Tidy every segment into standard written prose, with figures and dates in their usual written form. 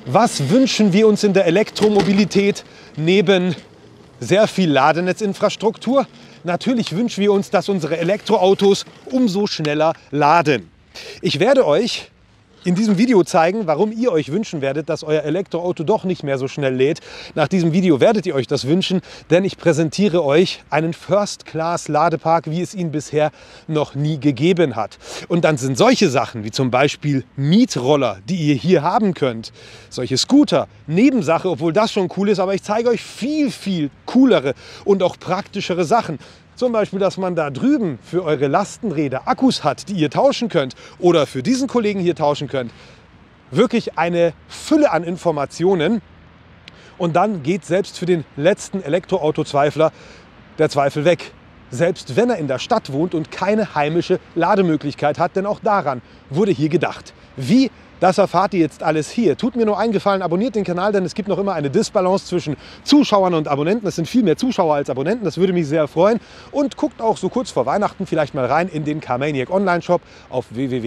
Was wünschen wir uns in der Elektromobilität neben sehr viel Ladenetzinfrastruktur? Natürlich wünschen wir uns, dass unsere Elektroautos umso schneller laden. Ich werde euch in diesem Video zeigen, warum ihr euch wünschen werdet, dass euer Elektroauto doch nicht mehr so schnell lädt. Nach diesem Video werdet ihr euch das wünschen, denn ich präsentiere euch einen First-Class-Ladepark, wie es ihn bisher noch nie gegeben hat. Und dann sind solche Sachen wie zum Beispiel Mietroller, die ihr hier haben könnt, solche Scooter, Nebensache, obwohl das schon cool ist, aber ich zeige euch viel coolere und auch praktischere Sachen. Zum Beispiel, dass man da drüben für eure Lastenräder Akkus hat, die ihr tauschen könnt oder für diesen Kollegen hier tauschen könnt. Wirklich eine Fülle an Informationen. Und dann geht selbst für den letzten Elektroauto-Zweifler der Zweifel weg. Selbst wenn er in der Stadt wohnt und keine heimische Lademöglichkeit hat, denn auch daran wurde hier gedacht. Wie? Das erfahrt ihr jetzt alles hier. Tut mir nur einen Gefallen, abonniert den Kanal, denn es gibt noch immer eine Disbalance zwischen Zuschauern und Abonnenten. Es sind viel mehr Zuschauer als Abonnenten, das würde mich sehr freuen. Und guckt auch so kurz vor Weihnachten vielleicht mal rein in den Carmaniac Online-Shop auf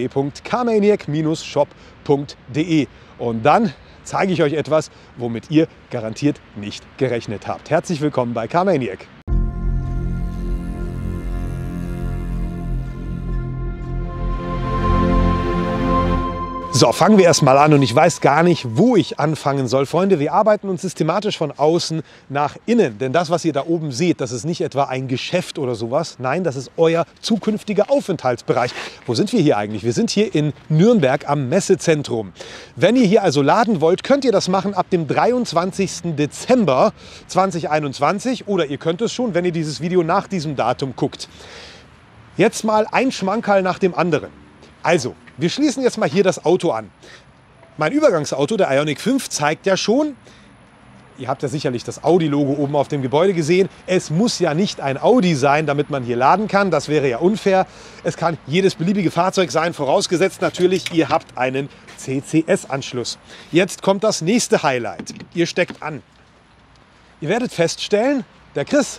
www.carmaniac-shop.de. Und dann zeige ich euch etwas, womit ihr garantiert nicht gerechnet habt. Herzlich willkommen bei Carmaniac. So, fangen wir erst mal an und ich weiß gar nicht, wo ich anfangen soll. Freunde, wir arbeiten uns systematisch von außen nach innen. Denn das, was ihr da oben seht, das ist nicht etwa ein Geschäft oder sowas. Nein, das ist euer zukünftiger Aufenthaltsbereich. Wo sind wir hier eigentlich? Wir sind hier in Nürnberg am Messezentrum. Wenn ihr hier also laden wollt, könnt ihr das machen ab dem 23. Dezember 2021. Oder ihr könnt es schon, wenn ihr dieses Video nach diesem Datum guckt. Jetzt mal ein Schmankerl nach dem anderen. Also, wir schließen jetzt mal hier das Auto an. Mein Übergangsauto, der Ioniq 5, zeigt ja schon, ihr habt ja sicherlich das Audi-Logo oben auf dem Gebäude gesehen, es muss ja nicht ein Audi sein, damit man hier laden kann. Das wäre ja unfair. Es kann jedes beliebige Fahrzeug sein, vorausgesetzt natürlich, ihr habt einen CCS-Anschluss. Jetzt kommt das nächste Highlight. Ihr steckt an. Ihr werdet feststellen, der Chris,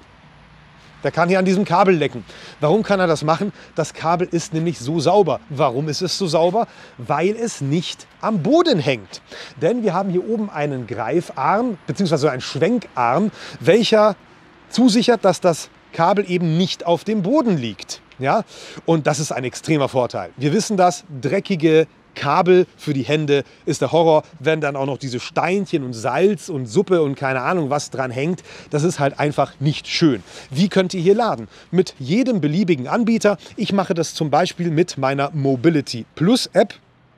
der kann hier an diesem Kabel lecken. Warum kann er das machen? Das Kabel ist nämlich so sauber. Warum ist es so sauber? Weil es nicht am Boden hängt. Denn wir haben hier oben einen Greifarm bzw. einen Schwenkarm, welcher zusichert, dass das Kabel eben nicht auf dem Boden liegt. Ja? Und das ist ein extremer Vorteil. Wir wissen das, dreckige Kabel für die Hände ist der Horror, wenn dann auch noch diese Steinchen und Salz und Suppe und keine Ahnung was dran hängt. Das ist halt einfach nicht schön. Wie könnt ihr hier laden? Mit jedem beliebigen Anbieter. Ich mache das zum Beispiel mit meiner Mobility Plus App.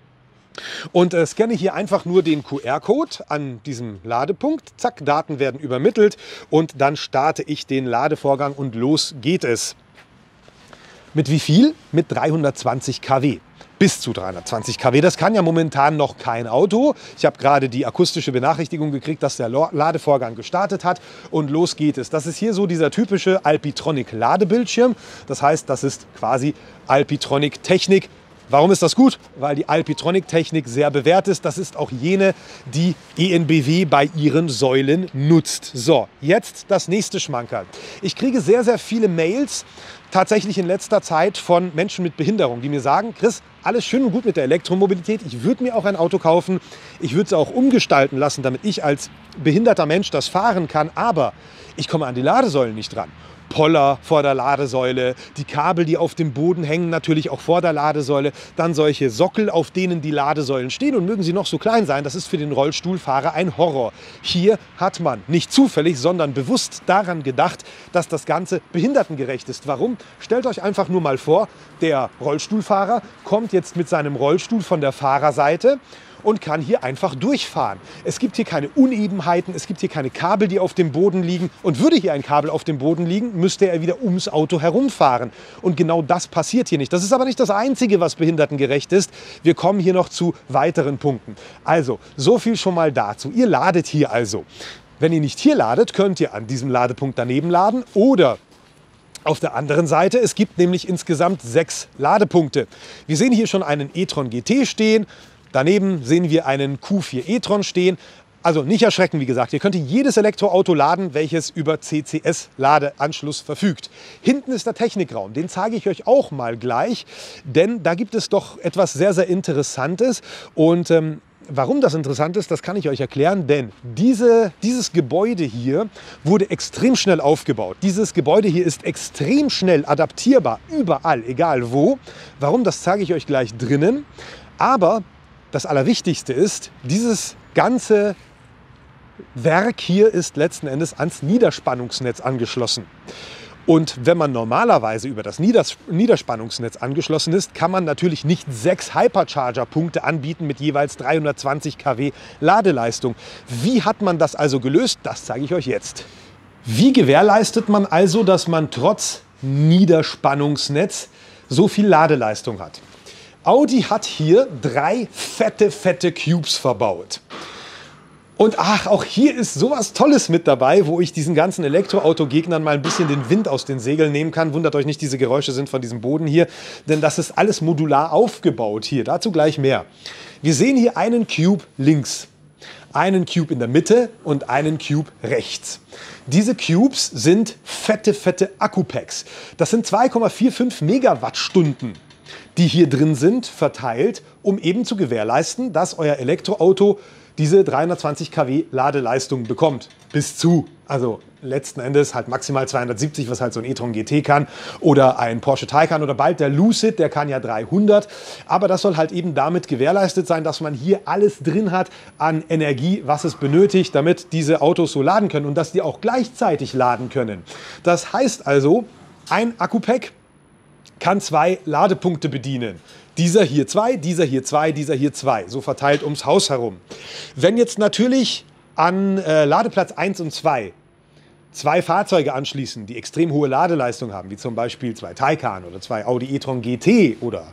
Und scanne hier einfach nur den QR-Code an diesem Ladepunkt. Zack, Daten werden übermittelt und dann starte ich den Ladevorgang und los geht es. Mit wie viel? Mit 320 kW. Bis zu 320 kW. Das kann ja momentan noch kein Auto. Ich habe gerade die akustische Benachrichtigung gekriegt, dass der Ladevorgang gestartet hat und los geht es. Das ist hier so dieser typische Alpitronic-Ladebildschirm. Das heißt, das ist quasi Alpitronic-Technik. Warum ist das gut? Weil die Alpitronic-Technik sehr bewährt ist. Das ist auch jene, die EnBW bei ihren Säulen nutzt. So, jetzt das nächste Schmankerl. Ich kriege sehr viele Mails, tatsächlich in letzter Zeit von Menschen mit Behinderung, die mir sagen, Chris, alles schön und gut mit der Elektromobilität. Ich würde mir auch ein Auto kaufen. Ich würde es auch umgestalten lassen, damit ich als behinderter Mensch das fahren kann. Aber ich komme an die Ladesäulen nicht dran. Poller vor der Ladesäule, die Kabel, die auf dem Boden hängen, natürlich auch vor der Ladesäule, dann solche Sockel, auf denen die Ladesäulen stehen und mögen sie noch so klein sein, das ist für den Rollstuhlfahrer ein Horror. Hier hat man nicht zufällig, sondern bewusst daran gedacht, dass das Ganze behindertengerecht ist. Warum? Stellt euch einfach nur mal vor, der Rollstuhlfahrer kommt jetzt mit seinem Rollstuhl von der Fahrerseite und kann hier einfach durchfahren. Es gibt hier keine Unebenheiten, es gibt hier keine Kabel, die auf dem Boden liegen. Und würde hier ein Kabel auf dem Boden liegen, müsste er wieder ums Auto herumfahren. Und genau das passiert hier nicht. Das ist aber nicht das Einzige, was behindertengerecht ist. Wir kommen hier noch zu weiteren Punkten. Also, so viel schon mal dazu. Ihr ladet hier also. Wenn ihr nicht hier ladet, könnt ihr an diesem Ladepunkt daneben laden oder auf der anderen Seite. Es gibt nämlich insgesamt 6 Ladepunkte. Wir sehen hier schon einen e-tron GT stehen. Daneben sehen wir einen Q4 e-tron stehen. Also nicht erschrecken, wie gesagt. Ihr könnt jedes Elektroauto laden, welches über CCS-Ladeanschluss verfügt. Hinten ist der Technikraum. Den zeige ich euch auch mal gleich, denn da gibt es doch etwas sehr Interessantes. Und Warum das interessant ist, das kann ich euch erklären, denn dieses Gebäude hier wurde extrem schnell aufgebaut. Dieses Gebäude hier ist extrem schnell adaptierbar, überall, egal wo. Warum, das zeige ich euch gleich drinnen. Aber das Allerwichtigste ist, dieses ganze Werk hier ist letzten Endes ans Niederspannungsnetz angeschlossen. Und wenn man normalerweise über das Niederspannungsnetz angeschlossen ist, kann man natürlich nicht 6 Hypercharger-Punkte anbieten mit jeweils 320 kW Ladeleistung. Wie hat man das also gelöst? Das zeige ich euch jetzt. Wie gewährleistet man also, dass man trotz Niederspannungsnetz so viel Ladeleistung hat? Audi hat hier 3 fette Cubes verbaut. Und ach, auch hier ist sowas Tolles mit dabei, wo ich diesen ganzen Elektroauto-Gegnern mal ein bisschen den Wind aus den Segeln nehmen kann. Wundert euch nicht, diese Geräusche sind von diesem Boden hier, denn das ist alles modular aufgebaut hier. Dazu gleich mehr. Wir sehen hier einen Cube links, einen Cube in der Mitte und einen Cube rechts. Diese Cubes sind fette Akkupacks. Das sind 2,45 Megawattstunden, die hier drin sind, verteilt, um eben zu gewährleisten, dass euer Elektroauto diese 320 kW Ladeleistung bekommt. Bis zu, also letzten Endes halt maximal 270, was halt so ein e-tron GT kann, oder ein Porsche Taycan oder bald der Lucid, der kann ja 300. Aber das soll halt eben damit gewährleistet sein, dass man hier alles drin hat an Energie, was es benötigt, damit diese Autos so laden können und dass die auch gleichzeitig laden können. Das heißt also, ein Akku-Pack kann 2 Ladepunkte bedienen. Dieser hier 2, dieser hier 2, dieser hier 2, so verteilt ums Haus herum. Wenn jetzt natürlich an Ladeplatz 1 und 2 Fahrzeuge anschließen, die extrem hohe Ladeleistung haben, wie zum Beispiel 2 Taycan oder 2 Audi e-tron GT oder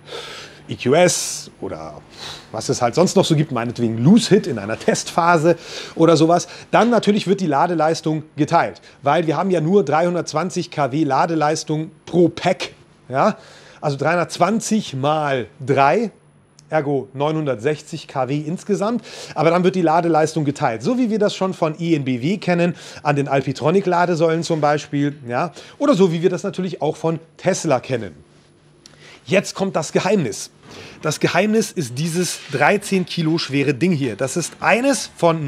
EQS oder was es halt sonst noch so gibt, meinetwegen Lucid in einer Testphase oder sowas, dann natürlich wird die Ladeleistung geteilt, weil wir haben ja nur 320 kW Ladeleistung pro Pack, ja? Also 320 mal 3, ergo 960 kW insgesamt. Aber dann wird die Ladeleistung geteilt. So wie wir das schon von ENBW kennen, an den Alpitronic-Ladesäulen zum Beispiel. Ja? Oder so wie wir das natürlich auch von Tesla kennen. Jetzt kommt das Geheimnis. Das Geheimnis ist dieses 13 Kilo schwere Ding hier. Das ist eines von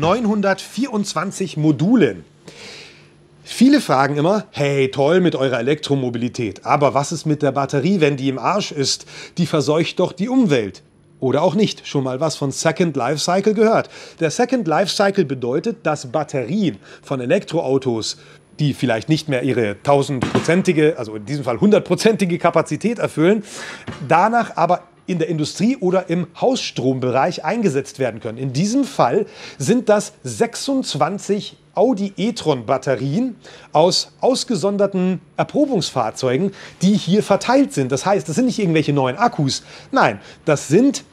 924 Modulen. Viele fragen immer, hey, toll mit eurer Elektromobilität, aber was ist mit der Batterie, wenn die im Arsch ist? Die verseucht doch die Umwelt. Oder auch nicht. Schon mal was von Second Life Cycle gehört. Der Second Life Cycle bedeutet, dass Batterien von Elektroautos, die vielleicht nicht mehr ihre 1000-prozentige, also in diesem Fall 100-prozentige Kapazität erfüllen, danach aber in der Industrie oder im Hausstrombereich eingesetzt werden können. In diesem Fall sind das 26 Audi e-tron Batterien aus ausgesonderten Erprobungsfahrzeugen, die hier verteilt sind. Das heißt, das sind nicht irgendwelche neuen Akkus. Nein, das sind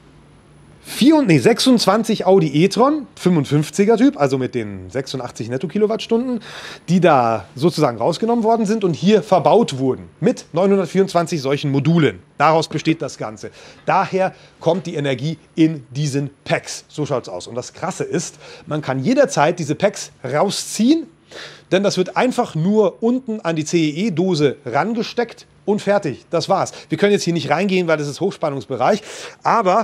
26 Audi e-tron, 55er Typ, also mit den 86 Netto-Kilowattstunden, die da sozusagen rausgenommen worden sind und hier verbaut wurden mit 924 solchen Modulen. Daraus besteht das Ganze. Daher kommt die Energie in diesen Packs. So schaut es aus. Und das Krasse ist, man kann jederzeit diese Packs rausziehen, denn das wird einfach nur unten an die CEE-Dose rangesteckt und fertig. Das war's. Wir können jetzt hier nicht reingehen, weil das ist Hochspannungsbereich, aber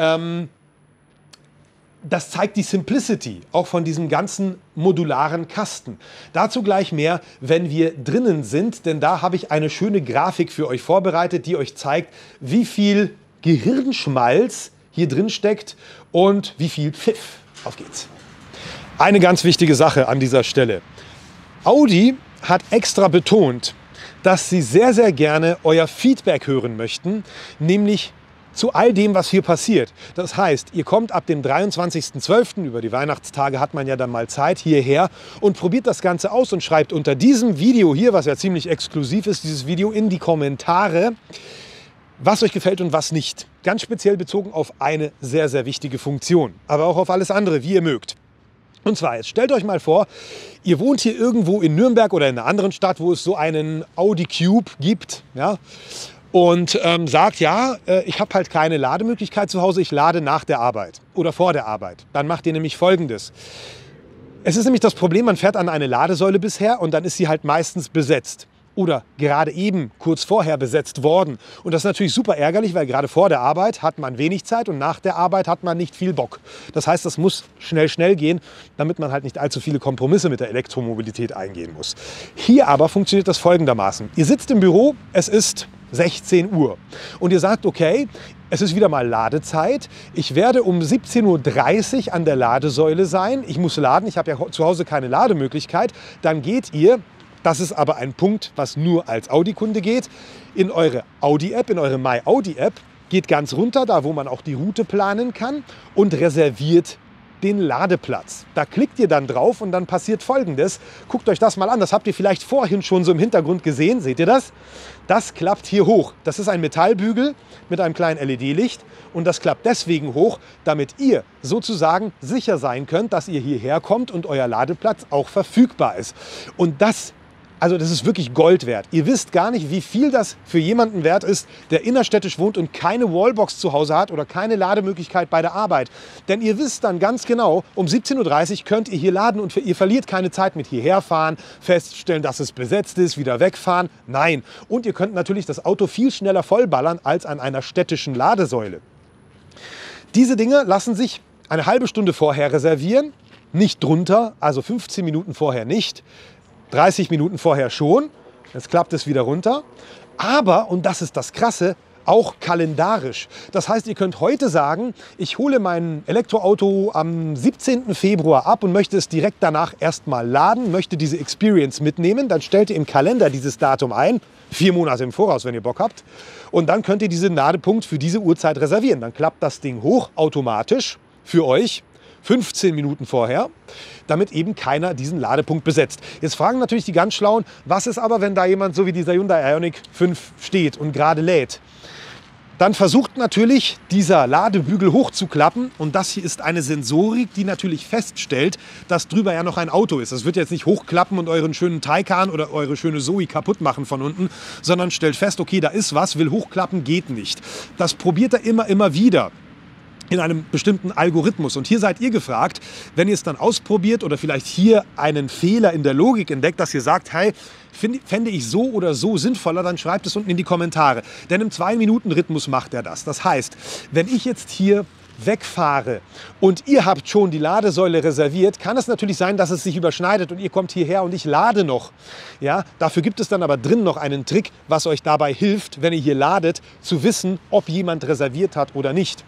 das zeigt die Simplicity auch von diesem ganzen modularen Kasten. Dazu gleich mehr, wenn wir drinnen sind, denn da habe ich eine schöne Grafik für euch vorbereitet, die euch zeigt, wie viel Gehirnschmalz hier drin steckt und wie viel Pfiff. Auf geht's. Eine ganz wichtige Sache an dieser Stelle. Audi hat extra betont, dass sie sehr, sehr gerne euer Feedback hören möchten, nämlich zu all dem, was hier passiert. Das heißt, ihr kommt ab dem 23.12., über die Weihnachtstage hat man ja dann mal Zeit, hierher und probiert das Ganze aus und schreibt unter diesem Video hier, was ja ziemlich exklusiv ist, dieses Video in die Kommentare, was euch gefällt und was nicht. Ganz speziell bezogen auf eine sehr, sehr wichtige Funktion, aber auch auf alles andere, wie ihr mögt. Und zwar, jetzt stellt euch mal vor, ihr wohnt hier irgendwo in Nürnberg oder in einer anderen Stadt, wo es so einen Audi Cube gibt, ja, und sagt, ja, ich habe halt keine Lademöglichkeit zu Hause, ich lade nach der Arbeit oder vor der Arbeit. Dann macht ihr nämlich Folgendes. Es ist nämlich das Problem, man fährt an eine Ladesäule bisher und dann ist sie halt meistens besetzt. oder gerade eben kurz vorher besetzt worden. Und das ist natürlich super ärgerlich, weil gerade vor der Arbeit hat man wenig Zeit und nach der Arbeit hat man nicht viel Bock. Das heißt, das muss schnell gehen, damit man halt nicht allzu viele Kompromisse mit der Elektromobilität eingehen muss. Hier aber funktioniert das folgendermaßen. Ihr sitzt im Büro, es ist 16 Uhr und ihr sagt, okay, es ist wieder mal Ladezeit. Ich werde um 17:30 Uhr an der Ladesäule sein. Ich muss laden, ich habe ja zu Hause keine Lademöglichkeit. Dann geht ihr, das ist aber ein Punkt, was nur als Audi-Kunde geht, in eure Audi-App, in eure My-Audi-App, geht ganz runter, da wo man auch die Route planen kann und reserviert den Ladeplatz. Da klickt ihr dann drauf und dann passiert Folgendes. Guckt euch das mal an. Das habt ihr vielleicht vorhin schon so im Hintergrund gesehen. Seht ihr das? Das klappt hier hoch. Das ist ein Metallbügel mit einem kleinen LED-Licht und das klappt deswegen hoch, damit ihr sozusagen sicher sein könnt, dass ihr hierher kommt und euer Ladeplatz auch verfügbar ist. Und das ist wirklich Gold wert. Ihr wisst gar nicht, wie viel das für jemanden wert ist, der innerstädtisch wohnt und keine Wallbox zu Hause hat oder keine Lademöglichkeit bei der Arbeit. Denn ihr wisst dann ganz genau, um 17:30 Uhr könnt ihr hier laden und ihr verliert keine Zeit mit hierher fahren, feststellen, dass es besetzt ist, wieder wegfahren. Nein. Und ihr könnt natürlich das Auto viel schneller vollballern als an einer städtischen Ladesäule. Diese Dinge lassen sich eine halbe Stunde vorher reservieren, nicht drunter, also 15 Minuten vorher nicht. 30 Minuten vorher schon, jetzt klappt es wieder runter, aber, und das ist das Krasse, auch kalendarisch. Das heißt, ihr könnt heute sagen, ich hole mein Elektroauto am 17. Februar ab und möchte es direkt danach erstmal laden, möchte diese Experience mitnehmen, dann stellt ihr im Kalender dieses Datum ein, 4 Monate im Voraus, wenn ihr Bock habt, und dann könnt ihr diesen Ladepunkt für diese Uhrzeit reservieren. Dann klappt das Ding hoch, automatisch, für euch, 15 Minuten vorher, damit eben keiner diesen Ladepunkt besetzt. Jetzt fragen natürlich die ganz Schlauen, was ist aber, wenn da jemand so wie dieser Hyundai Ioniq 5 steht und gerade lädt? Dann versucht natürlich dieser Ladebügel hochzuklappen und das hier ist eine Sensorik, die natürlich feststellt, dass drüber ja noch ein Auto ist. Das wird jetzt nicht hochklappen und euren schönen Taycan oder eure schöne Zoe kaputt machen von unten, sondern stellt fest, okay, da ist was, will hochklappen, geht nicht. Das probiert er immer wieder in einem bestimmten Algorithmus. Und hier seid ihr gefragt, wenn ihr es dann ausprobiert oder vielleicht hier einen Fehler in der Logik entdeckt, dass ihr sagt, hey, fände ich so oder so sinnvoller, dann schreibt es unten in die Kommentare. Denn im 2-Minuten-Rhythmus macht er das. Das heißt, wenn ich jetzt hier wegfahre und ihr habt schon die Ladesäule reserviert, kann es natürlich sein, dass es sich überschneidet und ihr kommt hierher und ich lade noch. Ja, dafür gibt es dann aber drin noch einen Trick, was euch dabei hilft, wenn ihr hier ladet, zu wissen, ob jemand reserviert hat oder nicht.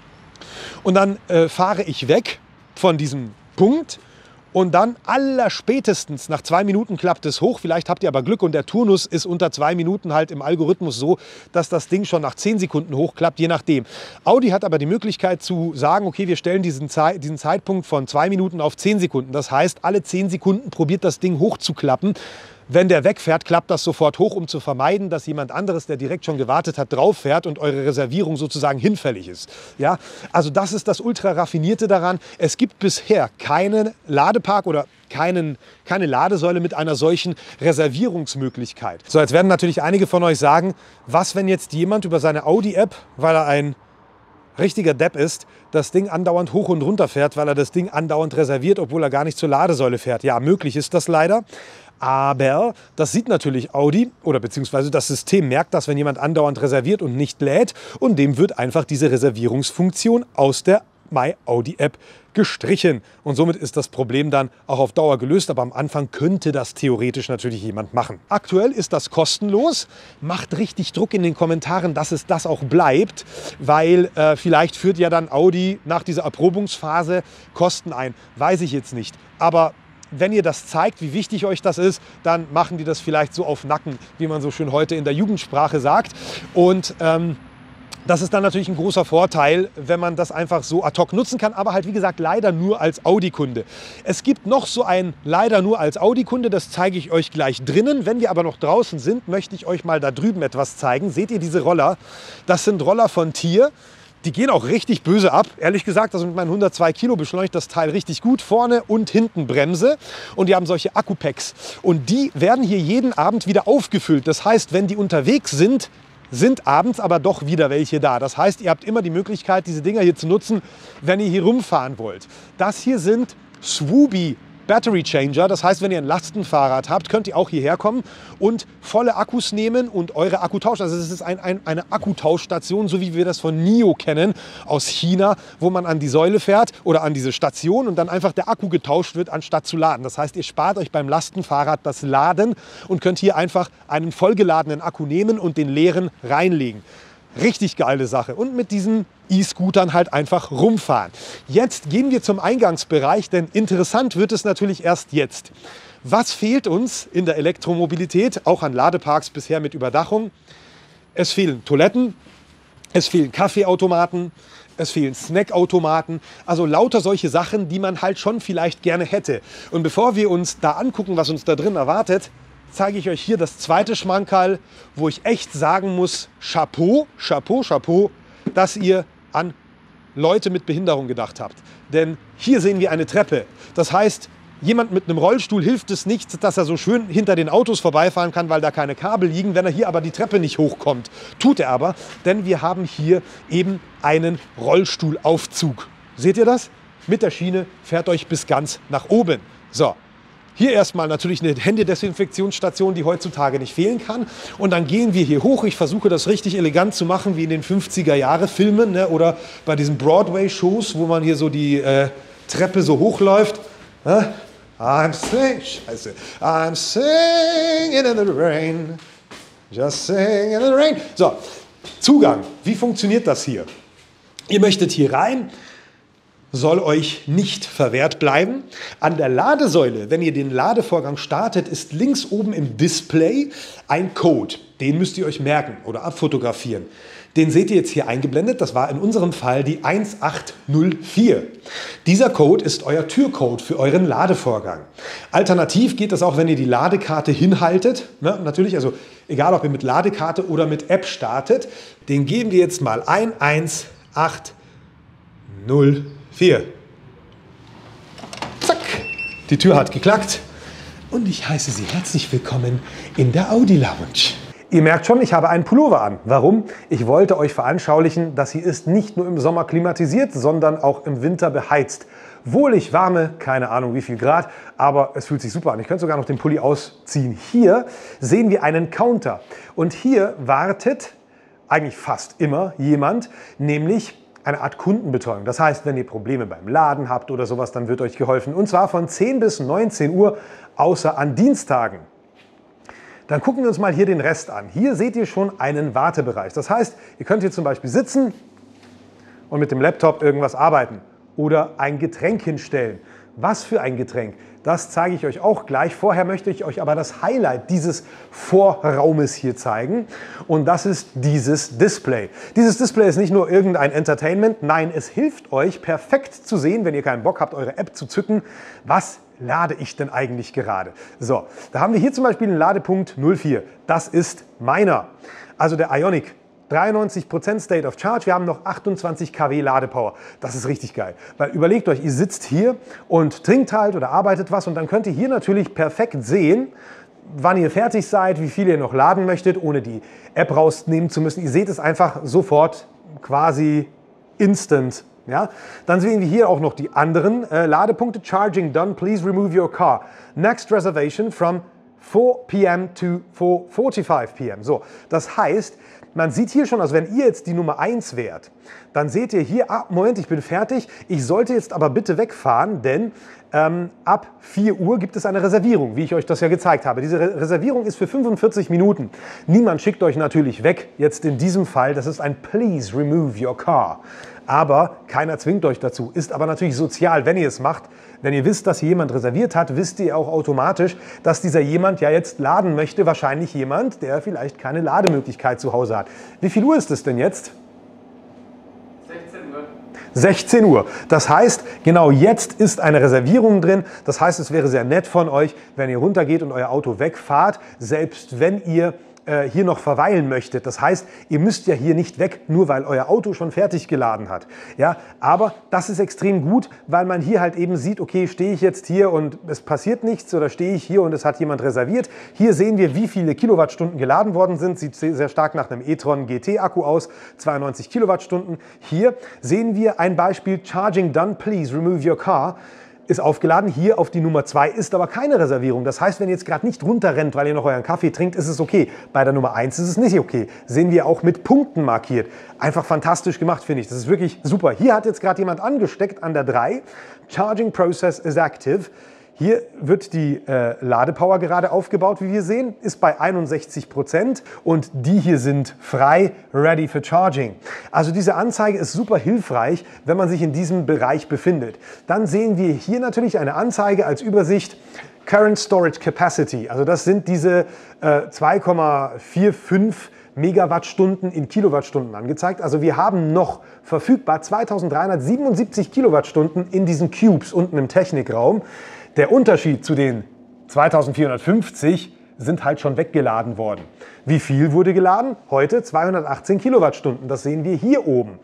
Und dann fahre ich weg von diesem Punkt und dann allerspätestens nach 2 Minuten klappt es hoch. Vielleicht habt ihr aber Glück und der Turnus ist unter 2 Minuten halt im Algorithmus so, dass das Ding schon nach 10 Sekunden hochklappt, je nachdem. Audi hat aber die Möglichkeit zu sagen, okay, wir stellen diesen Zeitpunkt von 2 Minuten auf 10 Sekunden. Das heißt, alle 10 Sekunden probiert das Ding hochzuklappen. Wenn der wegfährt, klappt das sofort hoch, um zu vermeiden, dass jemand anderes, der direkt schon gewartet hat, drauf fährt und eure Reservierung sozusagen hinfällig ist. Ja? Also das ist das ultra raffinierte daran. Es gibt bisher keinen Ladepark oder keine Ladesäule mit einer solchen Reservierungsmöglichkeit. So, jetzt werden natürlich einige von euch sagen, was, wenn jetzt jemand über seine Audi-App, weil er ein richtiger Depp ist, das Ding andauernd hoch und runter fährt, weil er das Ding andauernd reserviert, obwohl er gar nicht zur Ladesäule fährt. Ja, möglich ist das leider. Aber das sieht natürlich Audi oder beziehungsweise das System merkt das, wenn jemand andauernd reserviert und nicht lädt. Und dem wird einfach diese Reservierungsfunktion aus der My-Audi-App gestrichen. Und somit ist das Problem dann auch auf Dauer gelöst. Aber am Anfang könnte das theoretisch natürlich jemand machen. Aktuell ist das kostenlos. Macht richtig Druck in den Kommentaren, dass es das auch bleibt. Weil vielleicht führt ja dann Audi nach dieser Erprobungsphase Kosten ein. Weiß ich jetzt nicht. Aber wenn ihr das zeigt, wie wichtig euch das ist, dann machen die das vielleicht so auf Nacken, wie man so schön heute in der Jugendsprache sagt. Und das ist dann natürlich ein großer Vorteil, wenn man das einfach so ad hoc nutzen kann, aber halt wie gesagt leider nur als Audi-Kunde. Es gibt noch so ein leider nur als Audi-Kunde, das zeige ich euch gleich drinnen. Wenn wir aber noch draußen sind, möchte ich euch mal da drüben etwas zeigen. Seht ihr diese Roller? Das sind Roller von Tier. Die gehen auch richtig böse ab. Ehrlich gesagt, also mit meinen 102 Kilo beschleunigt das Teil richtig gut. Vorne und hinten Bremse. Und die haben solche Akku-Packs. Und die werden hier jeden Abend wieder aufgefüllt. Das heißt, wenn die unterwegs sind, sind abends aber doch wieder welche da. Das heißt, ihr habt immer die Möglichkeit, diese Dinger hier zu nutzen, wenn ihr hier rumfahren wollt. Das hier sind Swooby Battery Changer. Das heißt, wenn ihr ein Lastenfahrrad habt, könnt ihr auch hierher kommen und volle Akkus nehmen und eure Akku tauschen. Also es ist eine Akkutauschstation, so wie wir das von NIO kennen aus China, wo man an die Säule fährt oder an diese Station und dann einfach der Akku getauscht wird, anstatt zu laden. Das heißt, ihr spart euch beim Lastenfahrrad das Laden und könnt hier einfach einen vollgeladenen Akku nehmen und den leeren reinlegen. Richtig geile Sache. Und mit diesen E-Scootern halt einfach rumfahren. Jetzt gehen wir zum Eingangsbereich, denn interessant wird es natürlich erst jetzt. Was fehlt uns in der Elektromobilität, auch an Ladeparks bisher mit Überdachung? Es fehlen Toiletten, es fehlen Kaffeeautomaten, es fehlen Snackautomaten, also lauter solche Sachen, die man halt schon vielleicht gerne hätte. Und bevor wir uns da angucken, was uns da drin erwartet, zeige ich euch hier das zweite Schmankerl, wo ich echt sagen muss, Chapeau, Chapeau, Chapeau, dass ihr an Leute mit Behinderung gedacht habt. Denn hier sehen wir eine Treppe. Das heißt, jemand mit einem Rollstuhl hilft es nicht, dass er so schön hinter den Autos vorbeifahren kann, weil da keine Kabel liegen, wenn er hier aber die Treppe nicht hochkommt. Tut er aber, denn wir haben hier eben einen Rollstuhlaufzug. Seht ihr das? Mit der Schiene fährt euch bis ganz nach oben. So. Hier erstmal natürlich eine Händedesinfektionsstation, die heutzutage nicht fehlen kann. Und dann gehen wir hier hoch. Ich versuche das richtig elegant zu machen, wie in den 50er-Jahre-Filmen, ne? Oder bei diesen Broadway-Shows, wo man hier so die Treppe so hochläuft. I'm singing in the rain, just singing in the rain. So, Zugang. Wie funktioniert das hier? Ihr möchtet hier rein. Soll euch nicht verwehrt bleiben. An der Ladesäule, wenn ihr den Ladevorgang startet, ist links oben im Display ein Code. Den müsst ihr euch merken oder abfotografieren. Den seht ihr jetzt hier eingeblendet. Das war in unserem Fall die 1804. Dieser Code ist euer Türcode für euren Ladevorgang. Alternativ geht das auch, wenn ihr die Ladekarte hinhaltet. Ne? Natürlich, also egal ob ihr mit Ladekarte oder mit App startet. Den geben wir jetzt mal ein. 1804. Zack, die Tür hat geklackt und ich heiße Sie herzlich willkommen in der Audi Lounge. Ihr merkt schon, ich habe einen Pullover an. Warum? Ich wollte euch veranschaulichen, dass hier ist nicht nur im Sommer klimatisiert, sondern auch im Winter beheizt. Wohlig warme, keine Ahnung wie viel Grad, aber es fühlt sich super an. Ich könnte sogar noch den Pulli ausziehen. Hier sehen wir einen Counter und hier wartet eigentlich fast immer jemand, nämlich eine Art Kundenbetreuung. Das heißt, wenn ihr Probleme beim Laden habt oder sowas, dann wird euch geholfen. Und zwar von 10 bis 19 Uhr, außer an Dienstagen. Dann gucken wir uns mal hier den Rest an. Hier seht ihr schon einen Wartebereich. Das heißt, ihr könnt hier zum Beispiel sitzen und mit dem Laptop irgendwas arbeiten oder ein Getränk hinstellen. Was für ein Getränk? Das zeige ich euch auch gleich. Vorher möchte ich euch aber das Highlight dieses Vorraumes hier zeigen. Und das ist dieses Display. Dieses Display ist nicht nur irgendein Entertainment. Nein, es hilft euch perfekt zu sehen, wenn ihr keinen Bock habt, eure App zu zücken. Was lade ich denn eigentlich gerade? So, da haben wir hier zum Beispiel einen Ladepunkt 04. Das ist meiner. Also der Ioniq. 93% State of Charge, wir haben noch 28 kW Ladepower. Das ist richtig geil. Weil überlegt euch, ihr sitzt hier und trinkt halt oder arbeitet was und dann könnt ihr hier natürlich perfekt sehen, wann ihr fertig seid, wie viel ihr noch laden möchtet, ohne die App rausnehmen zu müssen. Ihr seht es einfach sofort quasi instant. Ja? Dann sehen wir hier auch noch die anderen Ladepunkte. Charging done, please remove your car. Next reservation from 4 p.m. to 4:45 p.m. So, das heißt, man sieht hier schon, also wenn ihr jetzt die Nummer 1 wärt, dann seht ihr hier, Moment, ich bin fertig, ich sollte jetzt aber bitte wegfahren, denn ab 4 Uhr gibt es eine Reservierung, wie ich euch das ja gezeigt habe. Diese Reservierung ist für 45 Minuten. Niemand schickt euch natürlich weg, jetzt in diesem Fall, das ist ein Please remove your car. Aber keiner zwingt euch dazu, ist aber natürlich sozial, wenn ihr es macht. Wenn ihr wisst, dass hier jemand reserviert hat, wisst ihr auch automatisch, dass dieser jemand ja jetzt laden möchte. Wahrscheinlich jemand, der vielleicht keine Lademöglichkeit zu Hause hat. Wie viel Uhr ist es denn jetzt? 16 Uhr. 16 Uhr. Das heißt, genau jetzt ist eine Reservierung drin. Das heißt, es wäre sehr nett von euch, wenn ihr runtergeht und euer Auto wegfahrt, selbst wenn ihr hier noch verweilen möchtet. Das heißt, ihr müsst ja hier nicht weg, nur weil euer Auto schon fertig geladen hat. Ja, aber das ist extrem gut, weil man hier halt eben sieht, okay, stehe ich jetzt hier und es passiert nichts oder stehe ich hier und es hat jemand reserviert. Hier sehen wir, wie viele Kilowattstunden geladen worden sind. Sieht sehr stark nach einem e-tron GT-Akku aus, 92 Kilowattstunden. Hier sehen wir ein Beispiel, Charging done, please remove your car. ist aufgeladen. Hier auf die Nummer 2 ist aber keine Reservierung. Das heißt, wenn ihr jetzt gerade nicht runterrennt, weil ihr noch euren Kaffee trinkt, ist es okay. Bei der Nummer 1 ist es nicht okay. Sehen wir auch mit Punkten markiert. Einfach fantastisch gemacht, finde ich. Das ist wirklich super. Hier hat jetzt gerade jemand angesteckt an der 3. Charging Process is active. Hier wird die Ladepower gerade aufgebaut, wie wir sehen, ist bei 61% und die hier sind frei, ready for charging. Also diese Anzeige ist super hilfreich, wenn man sich in diesem Bereich befindet. Dann sehen wir hier natürlich eine Anzeige als Übersicht Current Storage Capacity. Also das sind diese 2,45 Megawattstunden in Kilowattstunden angezeigt. Also wir haben noch verfügbar 2377 Kilowattstunden in diesen Cubes unten im Technikraum. Der Unterschied zu den 2450 sind halt schon weggeladen worden. Wie viel wurde geladen? Heute 218 Kilowattstunden. Das sehen wir hier oben.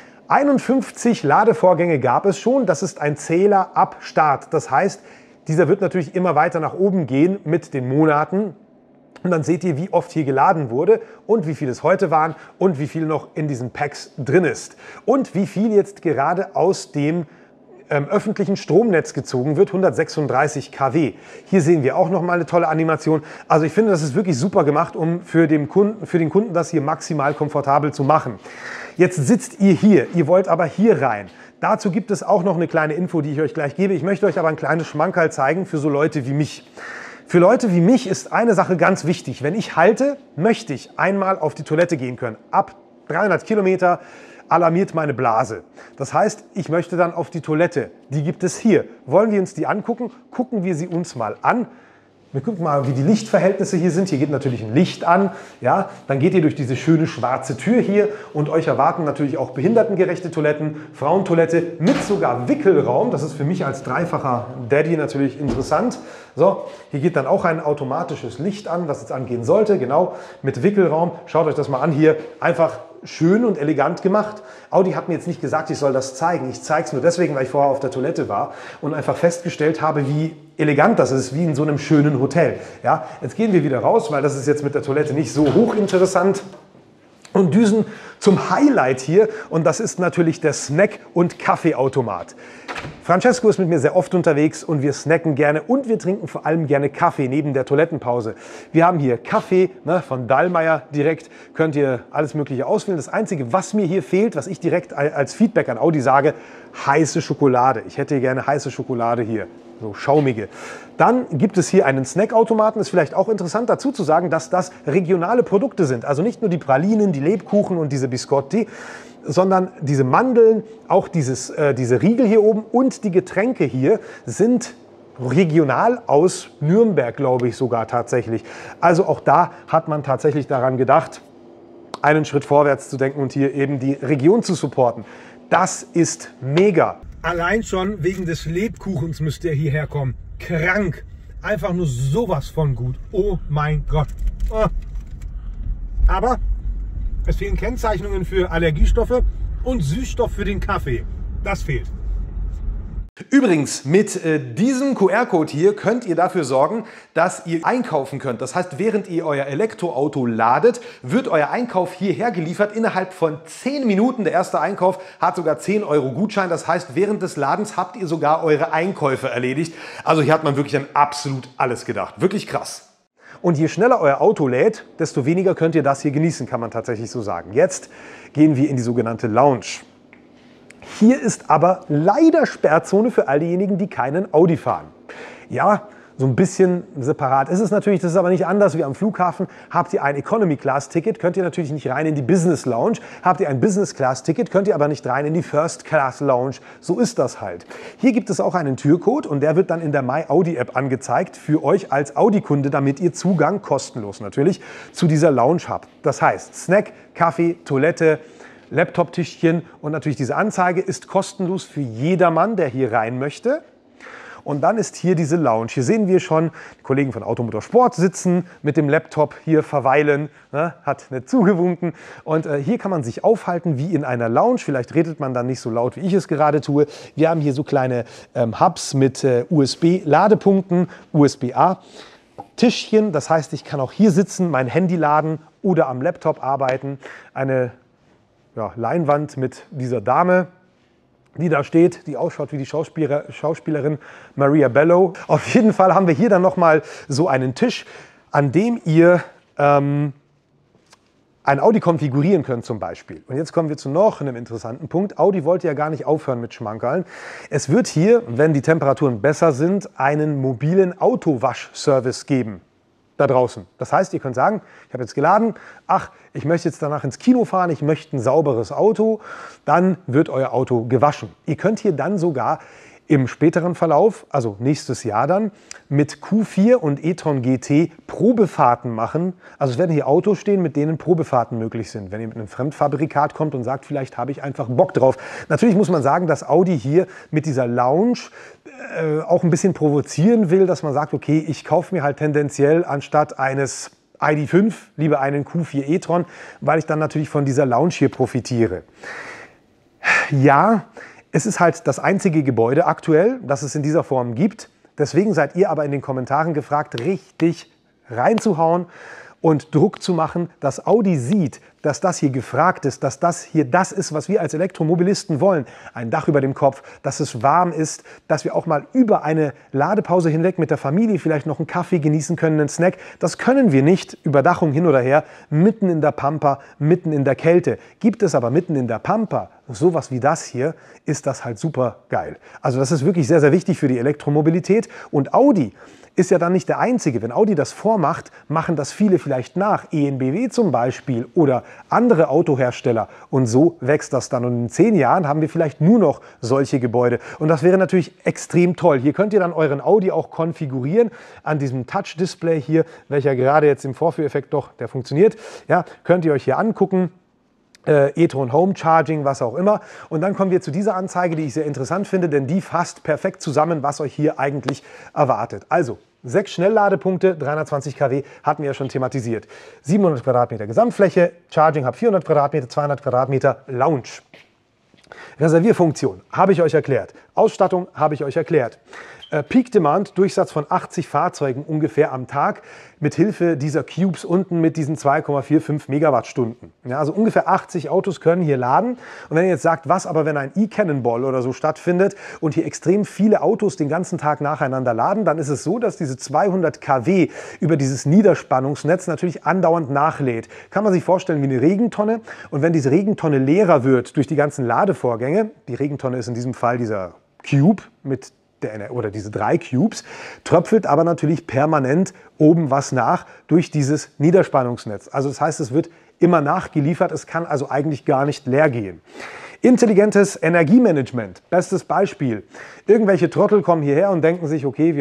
51 Ladevorgänge gab es schon. Das ist ein Zähler ab Start. Das heißt, dieser wird natürlich immer weiter nach oben gehen mit den Monaten. Und dann seht ihr, wie oft hier geladen wurde und wie viel es heute waren und wie viel noch in diesen Packs drin ist. Und wie viel jetzt gerade aus dem öffentlichen Stromnetz gezogen wird, 136 kW. Hier sehen wir auch noch mal eine tolle Animation. Also ich finde, das ist wirklich super gemacht, um für den Kunden das hier maximal komfortabel zu machen. Jetzt sitzt ihr hier, ihr wollt aber hier rein. Dazu gibt es auch noch eine kleine Info, die ich euch gleich gebe. Ich möchte euch aber ein kleines Schmankerl zeigen für so Leute wie mich. Für Leute wie mich ist eine Sache ganz wichtig. Wenn ich halte, möchte ich einmal auf die Toilette gehen können. Ab 300 Kilometer alarmiert meine Blase. Das heißt, ich möchte dann auf die Toilette. Die gibt es hier. Wollen wir uns die angucken? Gucken wir sie uns mal an. Wir gucken mal, wie die Lichtverhältnisse hier sind. Hier geht natürlich ein Licht an. Ja, dann geht ihr durch diese schöne schwarze Tür hier und euch erwarten natürlich auch behindertengerechte Toiletten, Frauentoilette mit sogar Wickelraum. Das ist für mich als dreifacher Daddy natürlich interessant. So, hier geht dann auch ein automatisches Licht an, was jetzt angehen sollte. Genau, mit Wickelraum. Schaut euch das mal an hier. Einfach schön und elegant gemacht. Audi hat mir jetzt nicht gesagt, ich soll das zeigen. Ich zeige es nur deswegen, weil ich vorher auf der Toilette war und einfach festgestellt habe, wie elegant das ist, wie in so einem schönen Hotel. Ja, jetzt gehen wir wieder raus, weil das ist jetzt mit der Toilette nicht so hochinteressant. Und düsen zum Highlight hier und das ist natürlich der Snack- und Kaffeeautomat. Francesco ist mit mir sehr oft unterwegs und wir snacken gerne und wir trinken vor allem gerne Kaffee neben der Toilettenpause. Wir haben hier Kaffee von Dallmayr direkt, könnt ihr alles Mögliche auswählen. Das Einzige, was mir hier fehlt, was ich direkt als Feedback an Audi sage, heiße Schokolade. Ich hätte gerne heiße Schokolade hier. So schaumige. Dann gibt es hier einen Snackautomaten. Ist vielleicht auch interessant dazu zu sagen, dass das regionale Produkte sind. Also nicht nur die Pralinen, die Lebkuchen und diese Biscotti, sondern diese Mandeln, auch diese Riegel hier oben und die Getränke hier sind regional aus Nürnberg, glaube ich sogar tatsächlich. Also auch da hat man tatsächlich daran gedacht, einen Schritt vorwärts zu denken und hier eben die Region zu supporten. Das ist mega. Allein schon wegen des Lebkuchens müsst ihr hierher kommen. Krank. Einfach nur sowas von gut. Oh mein Gott. Oh. Aber es fehlen Kennzeichnungen für Allergiestoffe und Süßstoff für den Kaffee. Das fehlt. Übrigens, mit diesem QR-Code hier könnt ihr dafür sorgen, dass ihr einkaufen könnt. Das heißt, während ihr euer Elektroauto ladet, wird euer Einkauf hierher geliefert innerhalb von 10 Minuten. Der erste Einkauf hat sogar 10 Euro Gutschein. Das heißt, während des Ladens habt ihr sogar eure Einkäufe erledigt. Also hier hat man wirklich an absolut alles gedacht. Wirklich krass. Und je schneller euer Auto lädt, desto weniger könnt ihr das hier genießen, kann man tatsächlich so sagen. Jetzt gehen wir in die sogenannte Lounge. Hier ist aber leider Sperrzone für all diejenigen, die keinen Audi fahren. Ja, so ein bisschen separat ist es natürlich, das ist aber nicht anders wie am Flughafen. Habt ihr ein Economy-Class-Ticket, könnt ihr natürlich nicht rein in die Business Lounge. Habt ihr ein Business-Class-Ticket, könnt ihr aber nicht rein in die First-Class-Lounge. So ist das halt. Hier gibt es auch einen Türcode und der wird dann in der My Audi-App angezeigt für euch als Audi-Kunde, damit ihr Zugang, kostenlos natürlich, zu dieser Lounge habt. Das heißt, Snack, Kaffee, Toilette, Laptop-Tischchen und natürlich diese Anzeige ist kostenlos für jedermann, der hier rein möchte. Und dann ist hier diese Lounge. Hier sehen wir schon die Kollegen von Automotorsport sitzen, mit dem Laptop hier verweilen, ne, hat nicht zugewunken. Und hier kann man sich aufhalten wie in einer Lounge. Vielleicht redet man dann nicht so laut, wie ich es gerade tue. Wir haben hier so kleine Hubs mit USB-Ladepunkten, USB-A. Tischchen, das heißt, ich kann auch hier sitzen, mein Handy laden oder am Laptop arbeiten. Eine Leinwand mit dieser Dame. die da steht, die ausschaut wie die Schauspielerin Maria Bello. Auf jeden Fall haben wir hier dann nochmal so einen Tisch, an dem ihr ein Audi konfigurieren könnt zum Beispiel. Und jetzt kommen wir zu noch einem interessanten Punkt. Audi wollte ja gar nicht aufhören mit Schmankerln. Es wird hier, wenn die Temperaturen besser sind, einen mobilen Autowaschservice geben. Da draußen. Das heißt, ihr könnt sagen, ich habe jetzt geladen, ach, ich möchte jetzt danach ins Kino fahren, ich möchte ein sauberes Auto, dann wird euer Auto gewaschen. Ihr könnt hier dann sogar im späteren Verlauf, also nächstes Jahr dann, mit Q4 und e-tron GT Probefahrten machen. Also es werden hier Autos stehen, mit denen Probefahrten möglich sind. Wenn ihr mit einem Fremdfabrikat kommt und sagt, vielleicht habe ich einfach Bock drauf. Natürlich muss man sagen, dass Audi hier mit dieser Lounge auch ein bisschen provozieren will, dass man sagt, okay, ich kaufe mir halt tendenziell anstatt eines ID.5 lieber einen Q4 e-tron, weil ich dann natürlich von dieser Lounge hier profitiere. Ja, es ist halt das einzige Gebäude aktuell, das es in dieser Form gibt. Deswegen seid ihr aber in den Kommentaren gefragt, richtig reinzuhauen und Druck zu machen, dass Audi sieht, dass das hier gefragt ist, dass das hier das ist, was wir als Elektromobilisten wollen. Ein Dach über dem Kopf, dass es warm ist, dass wir auch mal über eine Ladepause hinweg mit der Familie vielleicht noch einen Kaffee genießen können, einen Snack. Das können wir nicht, Überdachung hin oder her, mitten in der Pampa, mitten in der Kälte. Gibt es aber mitten in der Pampa sowas wie das hier, ist das halt super geil. Also das ist wirklich sehr, sehr wichtig für die Elektromobilität. Und Audi ist ja dann nicht der Einzige. Wenn Audi das vormacht, machen das viele vielleicht nach. EnBW zum Beispiel oder andere Autohersteller. Und so wächst das dann. Und in 10 Jahren haben wir vielleicht nur noch solche Gebäude. Und das wäre natürlich extrem toll. Hier könnt ihr dann euren Audi auch konfigurieren an diesem Touch-Display hier, welcher gerade jetzt im Vorführeffekt doch, der funktioniert. Ja, könnt ihr euch hier angucken. e-tron Home Charging, was auch immer. Und dann kommen wir zu dieser Anzeige, die ich sehr interessant finde, denn die fasst perfekt zusammen, was euch hier eigentlich erwartet. Also 6 Schnellladepunkte, 320 kW, hatten wir ja schon thematisiert. 700 Quadratmeter Gesamtfläche, Charging Hub 400 Quadratmeter, 200 Quadratmeter Lounge. Reservierfunktion habe ich euch erklärt. Ausstattung habe ich euch erklärt. Peak Demand, Durchsatz von 80 Fahrzeugen ungefähr am Tag mit Hilfe dieser Cubes unten mit diesen 2,45 Megawattstunden. Ja, also ungefähr 80 Autos können hier laden. Und wenn ihr jetzt sagt, was aber, wenn ein E-Cannonball oder so stattfindet und hier extrem viele Autos den ganzen Tag nacheinander laden, dann ist es so, dass diese 200 kW über dieses Niederspannungsnetz natürlich andauernd nachlädt. Kann man sich vorstellen wie eine Regentonne. Und wenn diese Regentonne leerer wird durch die ganzen Ladevorgänge, die Regentonne ist in diesem Fall dieser Cube mit oder diese 3 Cubes, tröpfelt aber natürlich permanent oben was nach durch dieses Niederspannungsnetz. Also das heißt, es wird immer nachgeliefert, es kann also eigentlich gar nicht leer gehen. Intelligentes Energiemanagement, bestes Beispiel. Irgendwelche Trottel kommen hierher und denken sich, okay,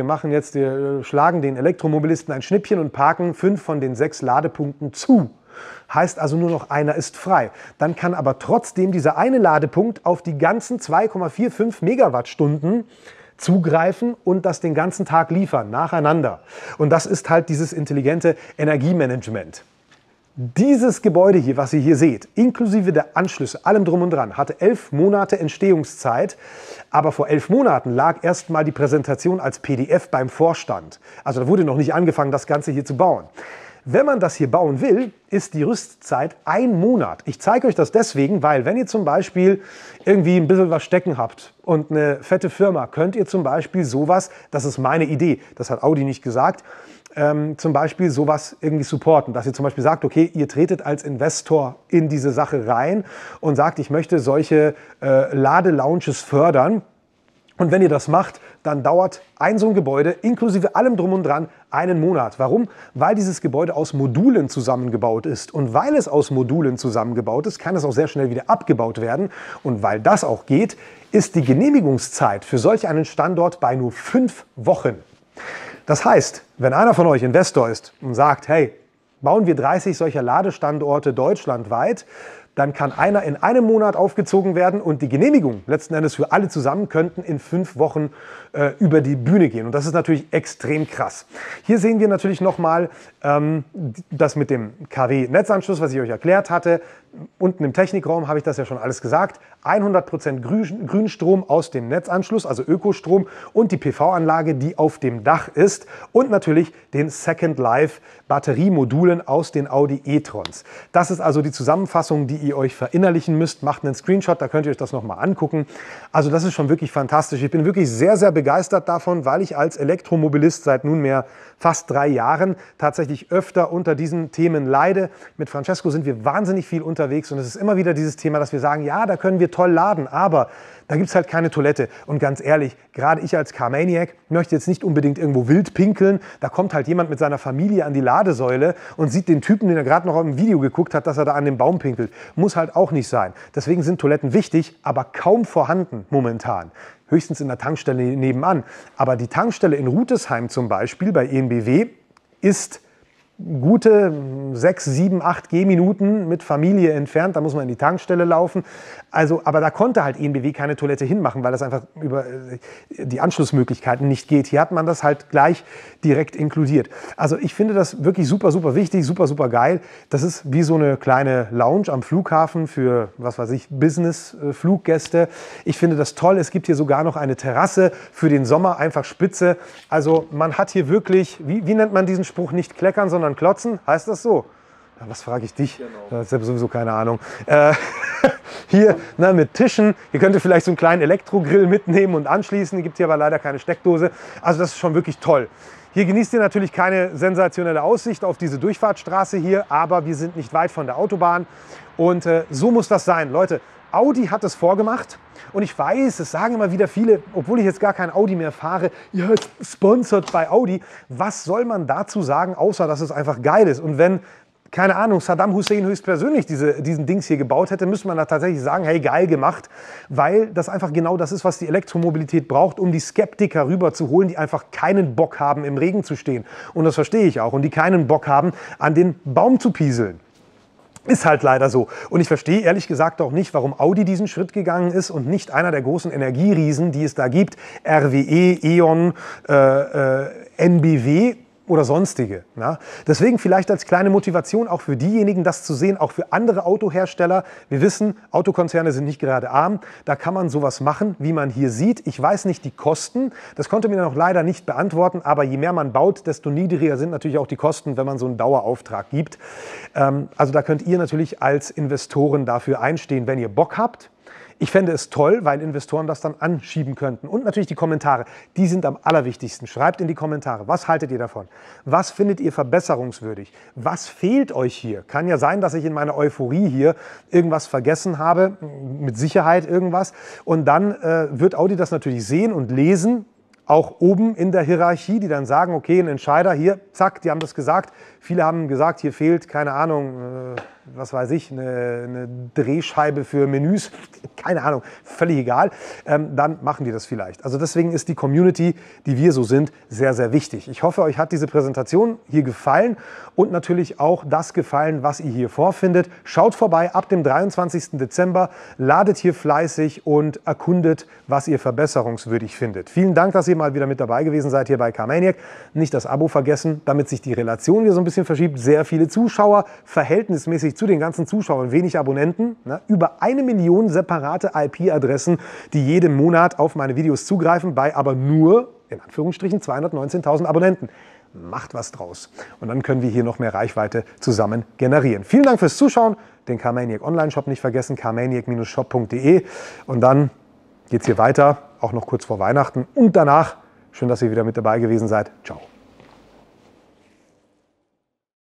wir schlagen den Elektromobilisten ein Schnippchen und parken 5 von den 6 Ladepunkten zu. Heißt also nur noch einer ist frei. Dann kann aber trotzdem dieser eine Ladepunkt auf die ganzen 2,45 Megawattstunden zugreifen und das den ganzen Tag liefern, nacheinander. Und das ist halt dieses intelligente Energiemanagement. Dieses Gebäude hier, was ihr hier seht, inklusive der Anschlüsse, allem drum und dran, hatte 11 Monate Entstehungszeit. Aber vor 11 Monaten lag erstmal die Präsentation als PDF beim Vorstand. Also da wurde noch nicht angefangen, das Ganze hier zu bauen. Wenn man das hier bauen will, ist die Rüstzeit 1 Monat. Ich zeige euch das deswegen, weil wenn ihr zum Beispiel irgendwie ein bisschen was stecken habt und eine fette Firma, könnt ihr zum Beispiel sowas, das ist meine Idee, das hat Audi nicht gesagt, zum Beispiel sowas irgendwie supporten. Dass ihr zum Beispiel sagt, okay, ihr tretet als Investor in diese Sache rein und sagt, ich möchte solche Ladelounges fördern. Und wenn ihr das macht, dann dauert so ein Gebäude inklusive allem drum und dran 1 Monat. Warum? Weil dieses Gebäude aus Modulen zusammengebaut ist. Und weil es aus Modulen zusammengebaut ist, kann es auch sehr schnell wieder abgebaut werden. Und weil das auch geht, ist die Genehmigungszeit für solch einen Standort bei nur 5 Wochen. Das heißt, wenn einer von euch Investor ist und sagt, hey, bauen wir 30 solcher Ladestandorte deutschlandweit, dann kann einer in 1 Monat aufgezogen werden und die Genehmigung letzten Endes für alle zusammen könnten in 5 Wochen über die Bühne gehen. Und das ist natürlich extrem krass. Hier sehen wir natürlich nochmal das mit dem KW-Netzanschluss, was ich euch erklärt hatte. unten im Technikraum habe ich das ja schon alles gesagt. 100% Grünstrom aus dem Netzanschluss, also Ökostrom, und die PV-Anlage, die auf dem Dach ist, und natürlich den Second Life Batteriemodulen aus den Audi e-trons. Das ist also die Zusammenfassung, die ihr euch verinnerlichen müsst. Macht einen Screenshot, da könnt ihr euch das nochmal angucken. Also das ist schon wirklich fantastisch. Ich bin wirklich sehr, sehr begeistert davon, weil ich als Elektromobilist seit nunmehr fast 3 Jahren tatsächlich öfter unter diesen Themen leide. Mit Francesco sind wir wahnsinnig viel unterwegs und es ist immer wieder dieses Thema, dass wir sagen, ja, da können wir toll laden, aber da gibt es halt keine Toilette. Und ganz ehrlich, gerade ich als Carmaniac möchte jetzt nicht unbedingt irgendwo wild pinkeln. Da kommt halt jemand mit seiner Familie an die Ladesäule und sieht den Typen, den er gerade noch im Video geguckt hat, dass er da an dem Baum pinkelt. Muss halt auch nicht sein. Deswegen sind Toiletten wichtig, aber kaum vorhanden momentan. Höchstens in der Tankstelle nebenan. Aber die Tankstelle in Rutesheim zum Beispiel bei EnBW ist gute 6, 7, 8 Gehminuten mit Familie entfernt. Da muss man in die Tankstelle laufen. Also, aber da konnte halt EnBW keine Toilette hinmachen, weil das einfach über die Anschlussmöglichkeiten nicht geht. Hier hat man das halt gleich direkt inkludiert. Also ich finde das wirklich super, super wichtig, super, super geil. Das ist wie so eine kleine Lounge am Flughafen für, was weiß ich, Business-Fluggäste. Ich finde das toll. Es gibt hier sogar noch eine Terrasse für den Sommer, einfach spitze. Also man hat hier wirklich, wie nennt man diesen Spruch, nicht kleckern, sondern klotzen? Heißt das so? Ja, was frage ich dich? Genau. Ich habe sowieso keine Ahnung. Hier mit Tischen. Ihr könnt vielleicht so einen kleinen Elektrogrill mitnehmen und anschließen. Hier gibt es hier aber leider keine Steckdose. Also das ist schon wirklich toll. Hier genießt ihr natürlich keine sensationelle Aussicht auf diese Durchfahrtsstraße hier, aber wir sind nicht weit von der Autobahn. Und so muss das sein. Leute, Audi hat es vorgemacht. Und ich weiß, es sagen immer wieder viele, obwohl ich jetzt gar kein Audi mehr fahre, ja, sponsored bei Audi. Was soll man dazu sagen, außer dass es einfach geil ist? Und wenn, keine Ahnung, Saddam Hussein höchstpersönlich diesen Dings hier gebaut hätte, müsste man da tatsächlich sagen, hey, geil gemacht, weil das einfach genau das ist, was die Elektromobilität braucht, um die Skeptiker rüberzuholen, die einfach keinen Bock haben, im Regen zu stehen. Und das verstehe ich auch. Und die keinen Bock haben, an den Baum zu pieseln. Ist halt leider so. Und ich verstehe ehrlich gesagt auch nicht, warum Audi diesen Schritt gegangen ist und nicht einer der großen Energieriesen, die es da gibt, RWE, E.ON, NBW oder sonstige. Ja? Deswegen vielleicht als kleine Motivation auch für diejenigen, das zu sehen, auch für andere Autohersteller. Wir wissen, Autokonzerne sind nicht gerade arm. Da kann man sowas machen, wie man hier sieht. Ich weiß nicht die Kosten. Das konnte mir noch leider nicht beantworten. Aber je mehr man baut, desto niedriger sind natürlich auch die Kosten, wenn man so einen Dauerauftrag gibt. Also da könnt ihr natürlich als Investoren dafür einstehen, wenn ihr Bock habt. Ich fände es toll, weil Investoren das dann anschieben könnten. Und natürlich die Kommentare, die sind am allerwichtigsten. Schreibt in die Kommentare, was haltet ihr davon? Was findet ihr verbesserungswürdig? Was fehlt euch hier? Kann ja sein, dass ich in meiner Euphorie hier irgendwas vergessen habe, mit Sicherheit irgendwas. Und dann wird Audi das natürlich sehen und lesen, auch oben in der Hierarchie, die dann sagen, okay, ein Entscheider hier, zack, die haben das gesagt. Viele haben gesagt, hier fehlt, keine Ahnung, was weiß ich, eine Drehscheibe für Menüs, keine Ahnung, völlig egal, dann machen die das vielleicht. Also deswegen ist die Community, die wir so sind, sehr, sehr wichtig. Ich hoffe, euch hat diese Präsentation hier gefallen und natürlich auch das gefallen, was ihr hier vorfindet. Schaut vorbei ab dem 23. Dezember, ladet hier fleißig und erkundet, was ihr verbesserungswürdig findet. Vielen Dank, dass ihr mal wieder mit dabei gewesen seid hier bei Carmaniac. Nicht das Abo vergessen, damit sich die Relation hier so ein bisschen verschiebt. Sehr viele Zuschauer, verhältnismäßig zu den ganzen Zuschauern wenig Abonnenten. Ne? Über 1 Million separate IP-Adressen, die jeden Monat auf meine Videos zugreifen, bei aber nur, in Anführungsstrichen, 219.000 Abonnenten. Macht was draus. Und dann können wir hier noch mehr Reichweite zusammen generieren. Vielen Dank fürs Zuschauen. Den Carmaniac Online-Shop nicht vergessen, carmaniac-shop.de. Und dann geht es hier weiter, auch noch kurz vor Weihnachten. Und danach, schön, dass ihr wieder mit dabei gewesen seid. Ciao.